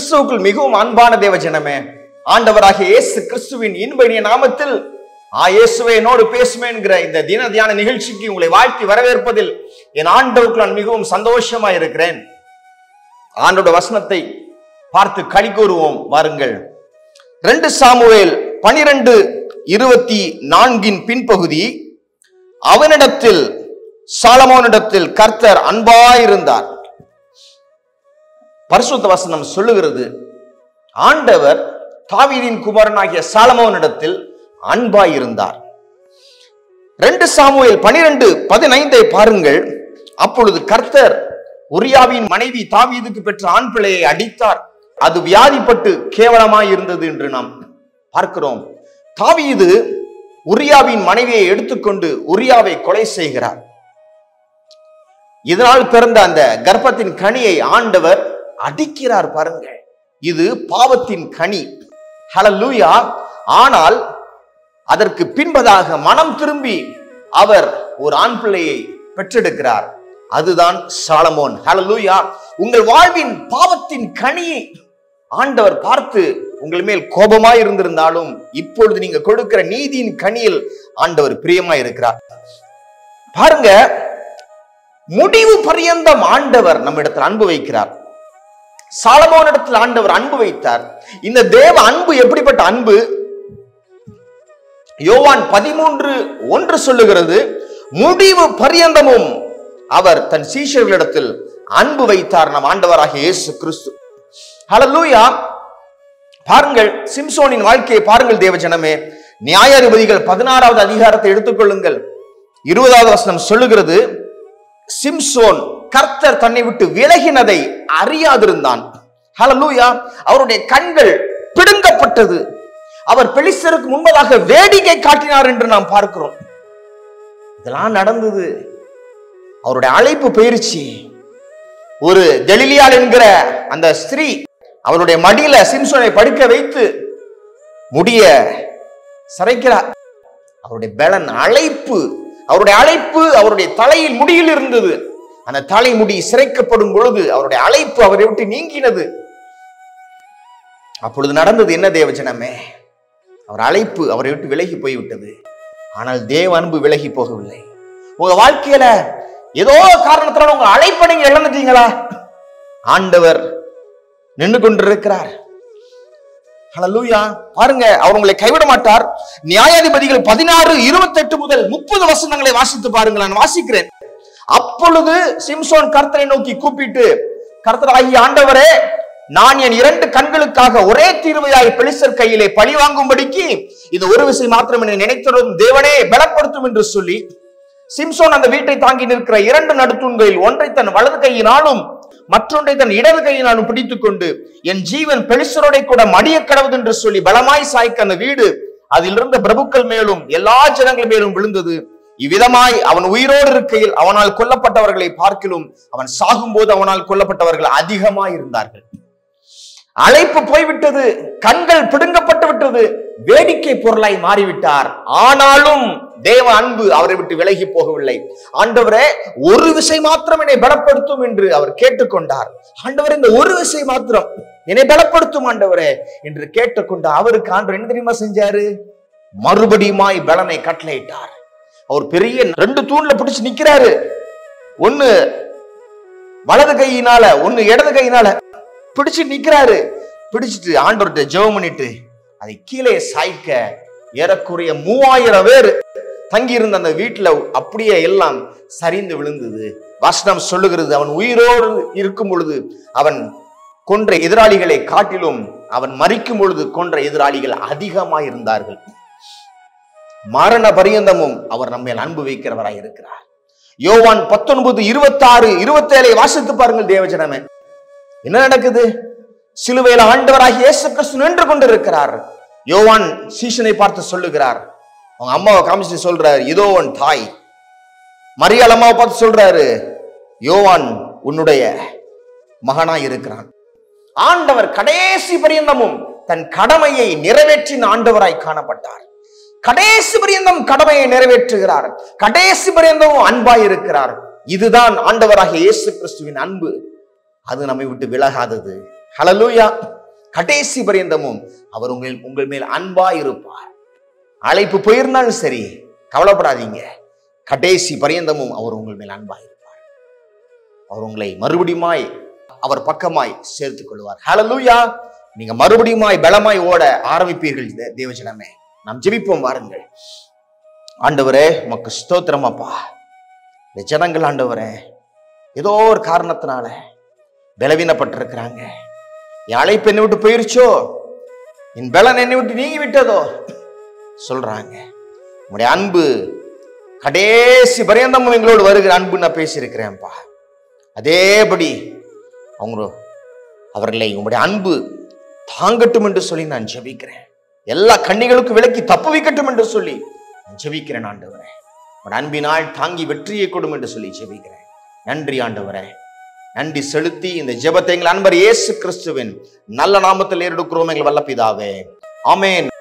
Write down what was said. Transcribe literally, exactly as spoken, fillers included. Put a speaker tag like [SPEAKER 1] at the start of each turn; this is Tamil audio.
[SPEAKER 1] கிறிஸ்துவுக்குள் மிகவும் அன்பான தேவ ஜனமே, ஆண்டவராகிய இயேசு கிறிஸ்துவின் இன்ப நாமத்தில் ஆ இயேசுவே என்னோடு பேசுமே என்கிற இந்த தின தியான நிகழ்ச்சிக்கு உங்களை வாழ்த்தி வரவேற்பதில் என் ஆண்டவருக்குள் நான் மிகவும் சந்தோஷமா இருக்கிறேன். ஆண்டோட வசனத்தை பார்த்து களி கூறுவோம் வாருங்கள். ரெண்டு சாமுவேல் பனிரெண்டு இருபத்தி நான்கின் பின்பகுதி. அவனிடத்தில் சாலமோனிடத்தில் கர்த்தர் அன்பாயிருந்தார். பரிசுத்த வசனம் சொல்லுகிறது, ஆண்டவர் தாவீதின் குமாரனாகிய சாலமோனிடத்தில் அன்பாயிருந்தார். ரெண்டு சாமுவேல் பனிரெண்டு பதினைந்தை பாருங்கள். அப்பொழுது கர்த்தர் உரியாவின் மனைவி தாவீதுக்கு பெற்ற ஆண் பிள்ளையை அடித்தார், அது வியாதிப்பட்டு கேவலமாய் இருந்தது என்று நாம் பார்க்கிறோம். தாவீது உரியாவின் மனைவியை எடுத்துக்கொண்டு உரியாவை கொலை செய்கிறார். இதனால் பிறந்த அந்த கர்ப்பத்தின் கனியை ஆண்டவர் அடிக்கிறார். பாருங்க, இது பாவத்தின் கனி. ஹல்லேலூயா. ஆனால் அதற்கு பின்பதாக மனம் திரும்பி அவர் ஒரு ஆண் பிள்ளையை பெற்றெடுக்கிறார். அதுதான் சாலமோன். ஹல்லேலூயா. உங்கள் வாழ்வின் பாவத்தின் கனியை ஆண்டவர் பார்த்து உங்கள் மேல் கோபமாய் இருந்திருந்தாலும் இப்பொழுது நீங்க கொடுக்கிற நீதியின் கனியில் ஆண்டவர் பிரியமாய் இருக்கிறார். பாருங்க, முடிவு பரியந்தம் ஆண்டவர் நம்ம இடத்தில் அன்பு வைக்கிறார். சாலமோன் இடத்தில் ஆண்டவர் அன்பு வைத்தார். இந்த தேவ அன்பு எப்படிப்பட்ட அன்பு? யோவான் பதிமூன்று ஒன்று சொல்லுகிறது, முடிவு பரியந்தமும் அவர் தன் சீஷர்களிடத்தில் அன்பு வைத்தார் நம் ஆண்டவராகிய இயேசு கிறிஸ்து. ஹல்லேலூயா. பாருங்கள், சிம்சோனின் வாழ்க்கையை பாருங்கள் தேவ ஜனமே. நியாயாதிபதிகள் பதினாறாவது அதிகாரத்தை எடுத்துக்கொள்ளுங்கள். இருபதாவது வசனம் சொல்லுகிறது, சிம்சோன் கர்த்தர் தன்னை விட்டு விலகினதை அறியாதிருந்தான். ஹல்லேலூயா. அவருடைய கண்கள் பிடுங்கப்பட்டது. அவர் பெலிஸ்தருக்கு முன்பதாக வேடிக்கை காட்டினார் என்று நாம் பார்க்கிறோம். இதெல்லாம் நடந்தது. அவருடைய அழைப்பு பயிற்சி. ஒரு கலிலியாள் என்கிற அந்த ஸ்திரீ அவருடைய மடியில சிம்சோனை படுக்க வைத்து முடிய சரைக்கிறார். அவருடைய பலன் அழைப்பு, அவருடைய அழைப்பு அவருடைய தலையில் முடியில் இருந்தது. அந்த தலைமுடி சிரைக்கப்படும் பொழுது அவருடைய அழைப்பு அவரை விட்டு நீங்கினது. அப்பொழுது நடந்தது என்ன தேவ ஜனமே? அவர் அழைப்பு அவரை விட்டு விலகி போய்விட்டது. ஆனால் தேவ அன்பு விலகி போகவில்லை. உங்க வாழ்க்கையில ஏதோ காரணத்தினால உங்க அழைப்பை நீங்க இழந்துட்டீங்களா? ஆண்டவர் நின்று கொண்டிருக்கிறார். ஹல்லேலூயா. பாருங்க, அவர் உங்களை கைவிட மாட்டார். நியாயாதிபதிகள் பதினாறு இருபத்தி எட்டு முதல் முப்பது வசனங்களை வாசித்து பாருங்கள். நான் வாசிக்கிறேன். அப்பொழுது சிம்சோன் கர்த்தரை நோக்கி கூப்பிட்டு, கர்த்தராகிய ஆண்டவரே, நான் என் இரண்டு கண்களுக்காக ஒரே தீர்வையாய் பெலிஸ்தர் கையிலே பழி வாங்கும்படிக்கு இது ஒரு விசை மாத்திரம் என்னை நினைத்ததும் தேவனே பலப்படுத்தும் என்று சொல்லி, சிம்சோன் அந்த வீட்டை தாங்கி நிற்கிற இரண்டு நடுத்தூண்களில் ஒன்றை தன் வலது கையினாலும் மற்றொன்றை தன் இடது கையினாலும் பிடித்துக் கொண்டு, என் ஜீவன் பெலிஸ்தரோட கூட மடிய கடவுது என்று சொல்லி பலமாய் சாய்க்க அந்த வீடு அதிலிருந்த பிரபுக்கள் மேலும் எல்லா ஜனங்கள் மேலும் விழுந்தது. இவ்விதமாய் அவன் உயிரோடு இருக்கையில் அவனால் கொல்லப்பட்டவர்களை பார்க்கிலும் அவன் சாகும் போது அவனால் கொல்லப்பட்டவர்கள் அதிகமாய் இருந்தார்கள். அழைப்பு போய்விட்டது, கண்கள் பிடுங்கப்பட்டு விட்டது, வேடிக்கை பொருளாய் மாறிவிட்டார். ஆனாலும் தேவ அன்பு அவரை விட்டு விலகி போகவில்லை. ஆண்டவரே, ஒரு விசை மாத்திரம் என்னை பலப்படுத்தும் என்று அவர் கேட்டுக்கொண்டார். ஆண்டவரே, இந்த ஒரு விசை மாத்திரம் என்னை பலப்படுத்தும் ஆண்டவரே என்று கேட்டுக்கொண்ட அவருக்கு ஆண்டவர் என்ன தெரியுமா செஞ்சாரு? மறுபடியுமாய் பலனை கட்டளையிட்டார். அவர் பெரிய ரெண்டு தூண்ல பிடிச்சு நிக்கிறாரு. ஒண்ணு வலது கையினால, ஒண்ணு இடது கையினால பிடிச்சு நிக்கிறாரு. பிடிச்சிட்டு ஆண்டவர்கிட்ட ஜெபம் பண்ணிட்டு அதை கீழே சாய்க்க ஏறக்குறைய மூவாயிரம் பேர் தங்கி இருந்த அந்த வீட்டுல அப்படியே எல்லாம் சரிந்து விழுந்தது. வசனம் சொல்லுகிறது, அவன் உயிரோடு இருக்கும் பொழுது அவன் கொன்ற எதிராளிகளை காட்டிலும் அவன் மரிக்கும் பொழுது கொன்ற எதிராளிகள் அதிகமாய் இருந்தார்கள். மரண பரியந்தமும் அவர் நம்ம அன்பு வைக்கிறவராய் இருக்கிறார். யோவான் பத்தொன்பது இருபத்தி ஆறு இருபத்தி ஏழை வாசித்து பாருங்கள் தேவஜனமே. என்ன நடக்குது? சிலுவையில் ஆண்டவராகிய இயேசு கிறிஸ்து நின்று கொண்டிருக்கிறார். யோவான் சீஷனை பார்த்து சொல்லுகிறார், அவங்க அம்மாவை காமிச்சு சொல்றாரு, இதோ உன் தாய். மரியாள் அம்மாவை பார்த்து சொல்றாரு, யோவான் உன்னுடைய மகனாய் இருக்கிறான். ஆண்டவர் கடைசி பரியந்தமும் தன் கடமையை நிறைவேற்றின ஆண்டவராய் காணப்பட்டார். கடைசி பரியந்தம் கடமையை நிறைவேற்றுகிறார். கடைசி பரியந்தமும் அன்பாய் இருக்கிறார். இதுதான் ஆண்டவராகிய இயேசு கிறிஸ்துவின் அன்பு. அது நம்மை விட்டு விலகாதது. ஹல்லேலூயா. கடைசி பரியந்தமும் அவர் உங்கள் உங்கள் மேல் அன்பா இருப்பார். அழைப்பு போயிருந்தாலும் சரி, கவலைப்படாதீங்க. கடைசி பரியந்தமும் அவர் உங்கள் மேல் அன்பா இருப்பார். அவர் உங்களை மறுபடியுமாய் அவர் பக்கமாய் சேர்த்துக் கொள்வார். ஹல்லேலூயா. நீங்க மறுபடியுமாய் பலமாய் ஓட ஆரம்பிப்பீர்கள். தேவஜனமே, நாம் ஜெபிப்போம். வாருங்கள். ஆண்டவரே, உமக்கு ஸ்தோத்திரம் அப்பா. இந்த ஜனங்கள் ஆண்டவரே ஏதோ ஒரு காரணத்தினால பலவீனப்பட்டிருக்கிறாங்க. என் அழைப்பு என்னை விட்டு போயிருச்சோ, என் பலன் என்னை விட்டு நீங்கி விட்டதோ சொல்றாங்க. உங்களுடைய அன்பு கடைசி பரியந்தமும் எங்களோடு வருகிற அன்பு நான் பேசியிருக்கிறேன்ப்பா. அதேபடி அவங்க அவர்களை உங்களுடைய அன்பு தாங்கட்டும் என்று சொல்லி நான் ஜெபிக்கிறேன். எல்லா கண்ணிகளுக்கும் விலக்கி தப்பு வைக்கட்டும் என்று சொல்லி நான் ஜெபிக்கிறேன். ஆண்டவரே, உங்களுடைய அன்பினால் தாங்கி வெற்றியை கொடும் என்று சொல்லி ஜெபிக்கிறேன். நன்றி ஆண்டவரே. நன்றி செலுத்தி இந்த ஜெபத்தை எங்கள் அன்பர் இயேசு கிறிஸ்துவின் நல்ல நாமத்தில் ஏறெடுக்கிறோம் எங்கள் வல்ல பிதாவே. ஆமென்.